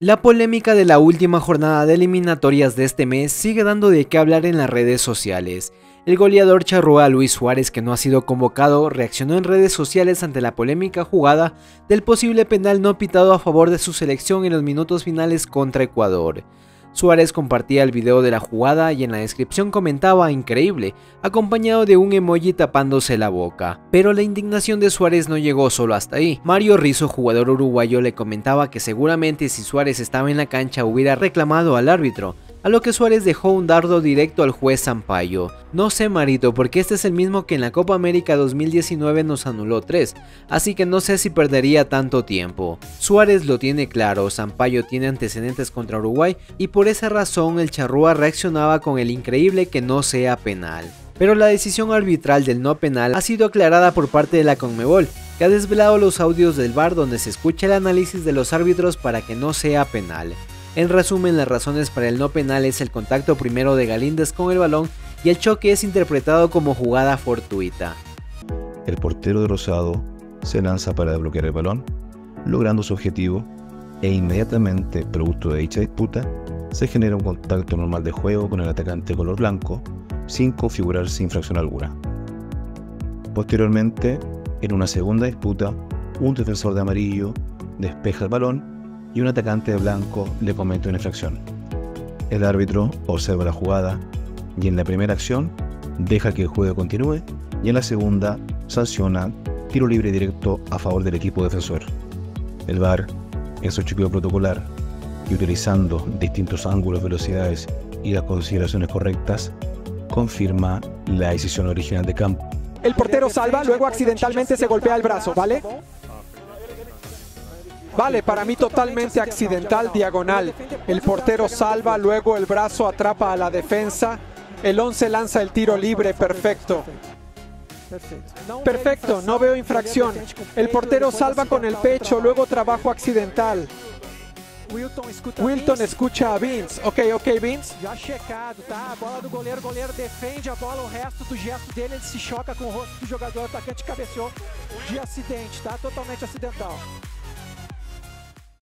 La polémica de la última jornada de eliminatorias de este mes sigue dando de qué hablar en las redes sociales. El goleador charrúa Luis Suárez, que no ha sido convocado, reaccionó en redes sociales ante la polémica jugada del posible penal no pitado a favor de su selección en los minutos finales contra Ecuador. Suárez compartía el video de la jugada y en la descripción comentaba "increíble", acompañado de un emoji tapándose la boca. Pero la indignación de Suárez no llegó solo hasta ahí. Mario Rizzo, jugador uruguayo, le comentaba que seguramente si Suárez estaba en la cancha hubiera reclamado al árbitro, a lo que Suárez dejó un dardo directo al juez Sampaio. "No sé, Marito, porque este es el mismo que en la Copa América 2019 nos anuló 3, así que no sé si perdería tanto tiempo". Suárez lo tiene claro, Sampaio tiene antecedentes contra Uruguay y por esa razón el charrúa reaccionaba con el "increíble que no sea penal". Pero la decisión arbitral del no penal ha sido aclarada por parte de la Conmebol, que ha desvelado los audios del VAR donde se escucha el análisis de los árbitros para que no sea penal. En resumen, las razones para el no penal es el contacto primero de Galíndez con el balón y el choque es interpretado como jugada fortuita. El portero de Rosado se lanza para desbloquear el balón, logrando su objetivo, e inmediatamente, producto de dicha disputa, se genera un contacto normal de juego con el atacante color blanco, sin configurarse infracción alguna. Posteriormente, en una segunda disputa, un defensor de amarillo despeja el balón y un atacante de blanco le comete una infracción. El árbitro observa la jugada y en la primera acción deja que el juego continúe y en la segunda sanciona tiro libre directo a favor del equipo defensor. El VAR, en su chequeo protocolar y utilizando distintos ángulos, velocidades y las consideraciones correctas, confirma la decisión original de campo. El portero salva, luego accidentalmente se golpea el brazo, ¿vale? Vale, para mí totalmente accidental, diagonal. El portero salva, luego el brazo atrapa a la defensa. El 11 lanza el tiro libre, perfecto. Perfecto, no veo infracción. El portero salva con el pecho, luego trabajo accidental. Wilton escucha a Vince. Ok, Vince. Já checado, tá? A bola do goleiro, o goleiro defende a bola, o resto do gesto dele, ele se choca com o rosto do jogador, o atacante cabeceou de acidente, tá? Totalmente acidental.